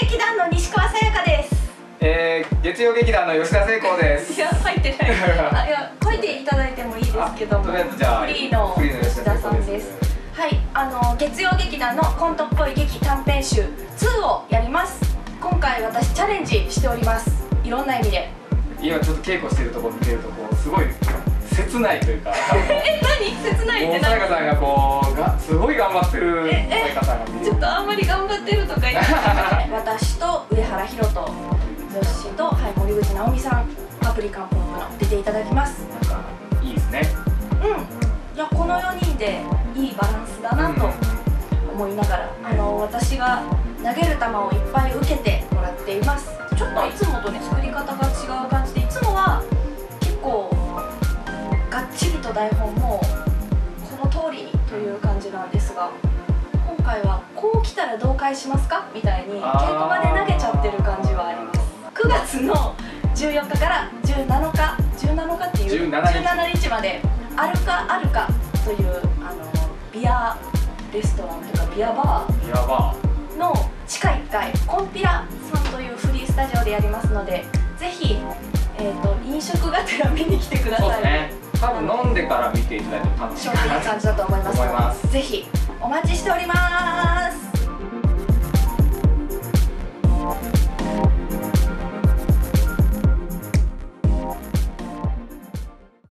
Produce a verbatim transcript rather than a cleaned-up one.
劇団の西川さやかです。 えー、月曜劇団の吉田聖光です。 いや、入ってないあ、いや、書いていただいてもいいですけども、 とりあえずじゃあフリーの吉田さんです。はい、あの月曜劇団のコントっぽい劇短編集ツーをやります。今回私チャレンジしております。いろんな意味で。 今ちょっと稽古してるところ見てるとこうすごい切ないというかえ、何切ないって何？さやかさんがこうがすごい頑張ってるさやかさんが見てる。 ちょっとあんまり頑張ってるとか言って私と上原ひろとよっしーと、はい、森口直美さん、パプリカンポップの出ていただきます。 なんかいいですね。 うん、いや、このよにんでいいバランスだなと思いながら、あの私が投げる球をいっぱい受けてもらっています。ちょっといつもとね作り方が違う感じで、いつもは結構がっちりと台本もこの通りにという感じなんですが、今回はこう来たらどう返しますかみたいに稽古場で投げちゃってる感じはあります。くがつのじゅうよっかからじゅうなのかじゅうなのかっていうじゅうななにちまであるかあるかというあのビアレストランとかビアバービアバーの地下いっかいコンピラさんというフリースタジオでやりますので、ぜひ、えー、と飲食がてら見に来てください。 そうですね。多分飲んでから見ていただいても楽しいいい感じだと思います。 思います。 ぜひお待ちしております。